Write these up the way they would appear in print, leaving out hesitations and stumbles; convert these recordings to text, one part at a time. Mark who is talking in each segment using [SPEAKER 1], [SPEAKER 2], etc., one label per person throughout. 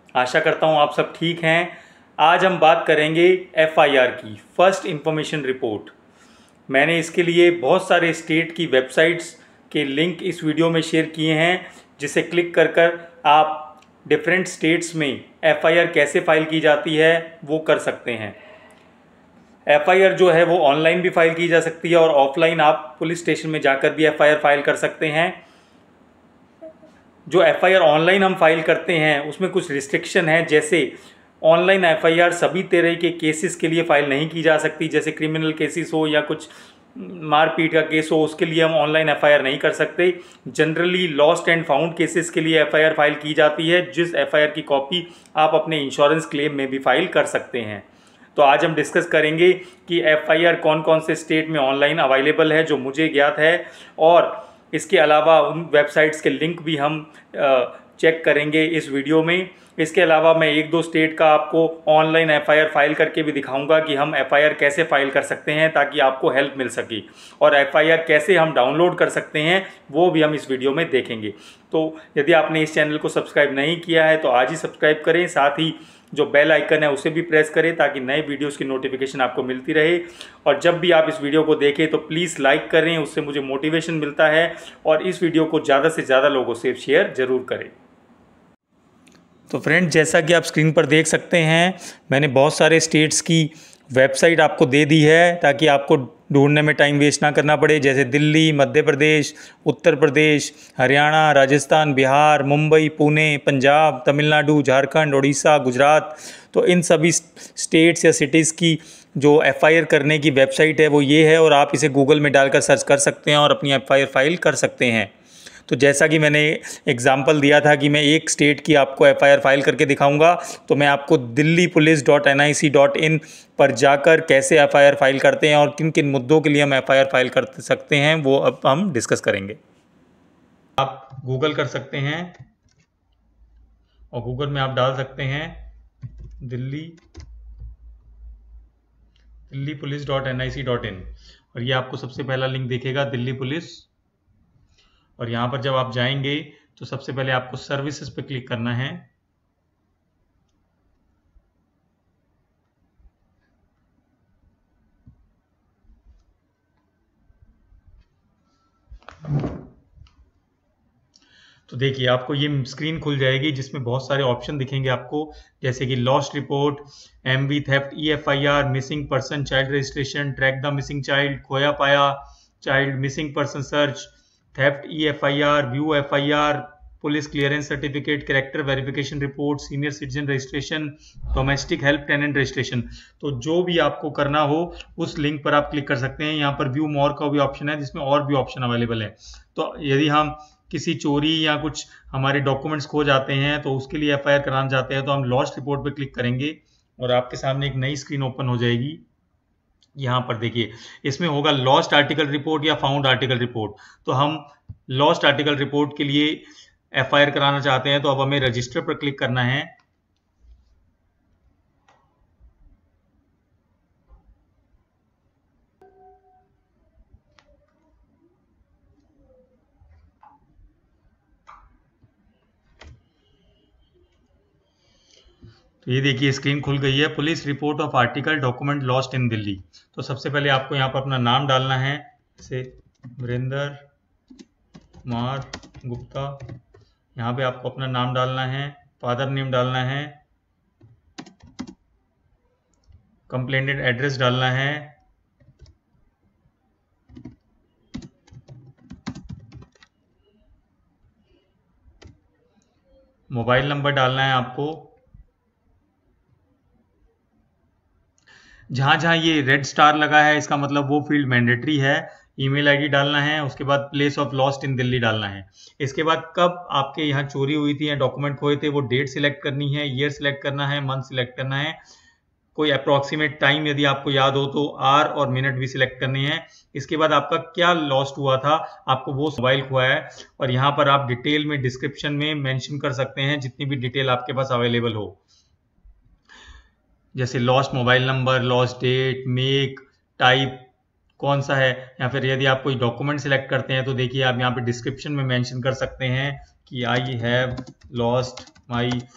[SPEAKER 1] आशा करता हूँ आप सब ठीक हैं। आज हम बात करेंगे एफआईआर की, फर्स्ट इंफॉर्मेशन रिपोर्ट। मैंने इसके लिए बहुत सारे स्टेट की वेबसाइट्स के लिंक इस वीडियो में शेयर किए हैं, जिसे क्लिक कर आप डिफरेंट स्टेट्स में एफआईआर कैसे फाइल की जाती है वो कर सकते हैं। एफआईआर जो है वो ऑनलाइन भी फाइल की जा सकती है और ऑफलाइन आप पुलिस स्टेशन में जाकर भी एफआईआर फाइल कर सकते हैं। जो एफआईआर ऑनलाइन हम फाइल करते हैं उसमें कुछ रिस्ट्रिक्शन है, जैसे ऑनलाइन एफआईआर सभी तरह के केसेस के लिए फाइल नहीं की जा सकती। जैसे क्रिमिनल केसेस हो या कुछ मारपीट का केस हो, उसके लिए हम ऑनलाइन एफआईआर नहीं कर सकते। Generally lost and found cases के लिए एफआईआर फाइल की जाती है, जिस एफआईआर की कॉपी आप अपने इंश्योरेंस क्लेम में भी फाइल कर सकते हैं। तो आज हम डिस्कस करेंगे कि एफआईआर कौन कौन से स्टेट में ऑनलाइन अवेलेबल है जो मुझे ज्ञात है, और इसके अलावा उन वेबसाइट्स के लिंक भी हम चेक करेंगे इस वीडियो में। इसके अलावा मैं एक दो स्टेट का आपको ऑनलाइन एफआईआर फाइल करके भी दिखाऊंगा कि हम एफआईआर कैसे फाइल कर सकते हैं, ताकि आपको हेल्प मिल सके। और एफआईआर कैसे हम डाउनलोड कर सकते हैं वो भी हम इस वीडियो में देखेंगे। तो यदि आपने इस चैनल को सब्सक्राइब नहीं किया है तो आज ही सब्सक्राइब करें, साथ ही जो बेल आइकन है उसे भी प्रेस करें ताकि नए वीडियोस की नोटिफिकेशन आपको मिलती रहे। और जब भी आप इस वीडियो को देखें तो प्लीज़ लाइक करें, उससे मुझे मोटिवेशन मिलता है। और इस वीडियो को ज़्यादा से ज़्यादा लोगों से शेयर ज़रूर करें। तो फ्रेंड, जैसा कि आप स्क्रीन पर देख सकते हैं, मैंने बहुत सारे स्टेट्स की वेबसाइट आपको दे दी है ताकि आपको ढूंढने में टाइम वेस्ट ना करना पड़े। जैसे दिल्ली, मध्य प्रदेश, उत्तर प्रदेश, हरियाणा, राजस्थान, बिहार, मुंबई, पुणे, पंजाब, तमिलनाडु, झारखंड, उड़ीसा, गुजरात। तो इन सभी स्टेट्स या सिटीज़ की जो एफआईआर करने की वेबसाइट है वो ये है, और आप इसे गूगल में डालकर सर्च कर सकते हैं और अपनी एफआईआर फाइल कर सकते हैं। तो जैसा कि मैंने एग्जाम्पल दिया था कि मैं एक स्टेट की आपको एफआईआर फाइल करके दिखाऊंगा, तो मैं आपको delhipolice.nic.in पर जाकर कैसे एफआईआर फाइल करते हैं और किन किन मुद्दों के लिए हम एफआईआर फाइल कर सकते हैं वो अब हम डिस्कस करेंगे। आप गूगल कर सकते हैं और गूगल में आप डाल सकते हैं delhipolice.nic.in, और ये आपको सबसे पहला लिंक दिखेगा, दिल्ली पुलिस। और यहाँ पर जब आप जाएंगे तो सबसे पहले आपको सर्विसेज पे क्लिक करना है। तो देखिए आपको ये स्क्रीन खुल जाएगी जिसमें बहुत सारे ऑप्शन दिखेंगे आपको, जैसे कि lost report, MV theft, e FIR, missing person child registration, track the missing child, खोया पाया child, missing person search, theft e FIR, view FIR, police clearance certificate, character verification report, senior citizen registration, domestic help tenant registration. तो जो भी आपको करना हो उस link पर आप क्लिक कर सकते हैं। यहाँ पर व्यू मोर का भी ऑप्शन है जिसमें और भी ऑप्शन अवेलेबल है। तो यदि हम किसी चोरी या कुछ हमारे डॉक्यूमेंट्स खो जाते हैं तो उसके लिए एफआईआर कराना चाहते हैं तो हम लॉस्ट रिपोर्ट पे क्लिक करेंगे और आपके सामने एक नई स्क्रीन ओपन हो जाएगी। यहाँ पर देखिए इसमें होगा लॉस्ट आर्टिकल रिपोर्ट या फाउंड आर्टिकल रिपोर्ट। तो हम लॉस्ट आर्टिकल रिपोर्ट के लिए एफआईआर कराना चाहते हैं तो अब हमें रजिस्टर पर क्लिक करना है। तो ये देखिए स्क्रीन खुल गई है, police report of article document lost in Delhi. तो सबसे पहले आपको यहाँ पर अपना नाम डालना है, जैसे वीरेंद्र कुमार गुप्ता। यहाँ पे आपको अपना नाम डालना है, फादर नेम डालना है, कंप्लेंटेड एड्रेस डालना है, मोबाइल नंबर डालना है आपको। जहां जहां ये रेड स्टार लगा है इसका मतलब वो फील्ड मैंडेटरी है। ईमेल आईडी डालना है, उसके बाद place of lost in Delhi डालना है। इसके बाद कब आपके यहाँ चोरी हुई थी या डॉक्यूमेंट खोए थे वो डेट सिलेक्ट करनी है, ईयर सिलेक्ट करना है, मंथ सिलेक्ट करना है, कोई अप्रोक्सीमेट टाइम यदि आपको याद हो तो आर और मिनट भी सिलेक्ट करनी है। इसके बाद आपका क्या लॉस्ट हुआ था, आपको वो मोबाइल खोया है, और यहाँ पर आप डिटेल में डिस्क्रिप्शन में मेंशन कर सकते हैं जितनी भी डिटेल आपके पास अवेलेबल हो, जैसे lost mobile number, lost date, make, type कौन सा है, या फिर यदि आप कोई डॉक्यूमेंट सिलेक्ट करते हैं तो देखिए आप यहाँ पे डिस्क्रिप्शन में मेंशन कर सकते हैं कि I have lost my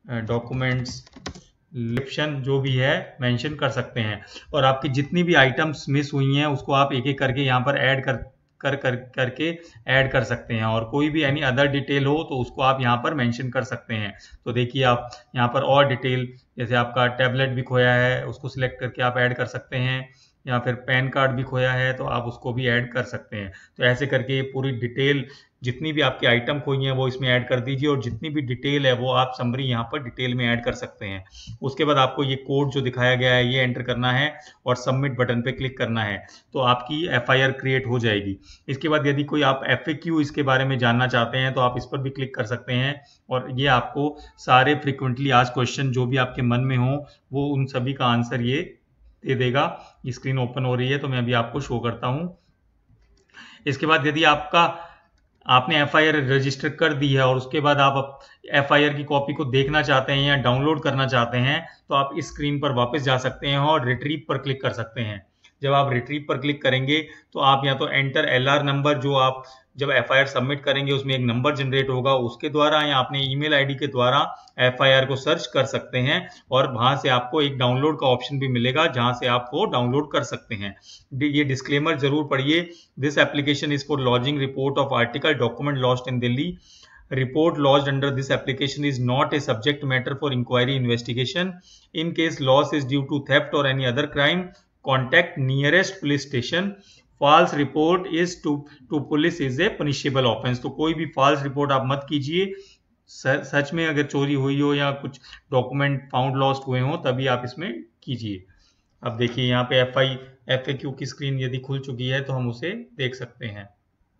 [SPEAKER 1] documents description जो भी है मेंशन कर सकते हैं। और आपकी जितनी भी आइटम्स मिस हुई हैं उसको आप एक एक करके यहाँ पर ऐड करके ऐड कर सकते हैं। और कोई भी एनी अदर डिटेल हो तो उसको आप यहाँ पर मेंशन कर सकते हैं। तो देखिए आप यहाँ पर और डिटेल, जैसे आपका टैबलेट भी खोया है उसको सिलेक्ट करके आप ऐड कर सकते हैं, या फिर पैन कार्ड भी खोया है तो आप उसको भी ऐड कर सकते हैं। तो ऐसे करके ये पूरी डिटेल जितनी भी आपकी आइटम खोई है वो इसमें ऐड कर दीजिए, और जितनी भी डिटेल है वो आप समरी यहाँ पर डिटेल में ऐड कर सकते हैं। उसके बाद आपको ये कोड जो दिखाया गया है ये एंटर करना है और सबमिट बटन पे क्लिक करना है, तो आपकी एफआईआर क्रिएट हो जाएगी। इसके बाद यदि कोई आप एफएक्यू इसके बारे में जानना चाहते हैं तो आप इस पर भी क्लिक कर सकते हैं, और ये आपको सारे फ्रिक्वेंटली आस्क्ड क्वेश्चन जो भी आपके मन में हो वो उन सभी का आंसर ये दे देगा। ये स्क्रीन ओपन हो रही है तो मैं अभी आपको शो करता हूं। इसके बाद यदि आपने एफआईआर रजिस्टर कर दी है और उसके बाद आप एफआईआर की कॉपी को देखना चाहते हैं या डाउनलोड करना चाहते हैं तो आप इस स्क्रीन पर वापस जा सकते हैं और रिट्रीव पर क्लिक कर सकते हैं। जब आप रिट्रीव पर क्लिक करेंगे तो आप या तो एंटर एलआर नंबर, जो आप जब एफआईआर सबमिट करेंगे उसमें एक नंबर जनरेट होगा उसके द्वारा, या अपने ईमेल आईडी के द्वारा एफआईआर को सर्च कर सकते हैं, और वहां से आपको एक डाउनलोड का ऑप्शन भी मिलेगा जहां से आप वो डाउनलोड कर सकते हैं। ये डिस्क्लेमर जरूर पढ़िए। This application is for lodging report of article document lost in Delhi. Report lodged under this application is not a subject matter for inquiry investigation. In case loss is due to theft or any other crime, contact nearest police station. False report is to police is a punishable offense. तो कोई भी false report आप मत कीजिए। सच में अगर चोरी हुई हो या कुछ डॉक्यूमेंट फाउंड लॉस्ट हुए हो तभी आप इसमें कीजिए। अब देखिए यहाँ पे FAQ की स्क्रीन यदि खुल चुकी है तो हम उसे देख सकते हैं।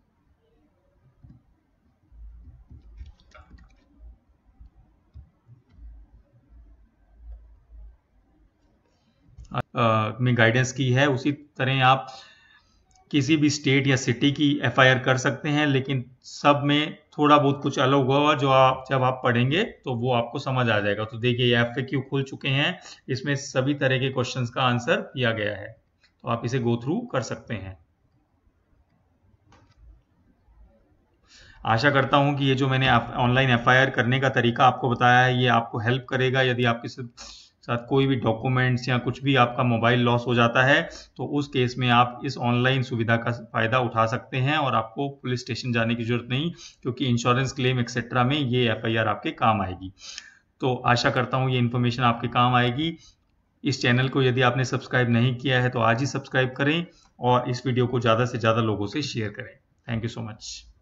[SPEAKER 1] में गाइडेंस की है, उसी तरह आप किसी भी स्टेट या सिटी की एफआईआर कर सकते हैं, लेकिन सब में थोड़ा बहुत कुछ अलग होगा जो जब आप पढ़ेंगे तो वो आपको समझ आ जाएगा। तो देखिए ये एफएक्यू खुल चुके हैं, इसमें सभी तरह के क्वेश्चंस का आंसर दिया गया है, तो आप इसे गो थ्रू कर सकते हैं। आशा करता हूं कि ये जो मैंने ऑनलाइन एफआईआर करने का तरीका आपको बताया है ये आपको हेल्प करेगा। यदि आपके साथ कोई भी डॉक्यूमेंट्स या कुछ भी आपका मोबाइल लॉस हो जाता है तो उस केस में आप इस ऑनलाइन सुविधा का फायदा उठा सकते हैं और आपको पुलिस स्टेशन जाने की जरूरत नहीं, क्योंकि इंश्योरेंस क्लेम एक्सेट्रा में ये एफआईआर आपके काम आएगी। तो आशा करता हूँ ये इन्फॉर्मेशन आपके काम आएगी। इस चैनल को यदि आपने सब्सक्राइब नहीं किया है तो आज ही सब्सक्राइब करें और इस वीडियो को ज़्यादा से ज़्यादा लोगों से शेयर करें। Thank you so much.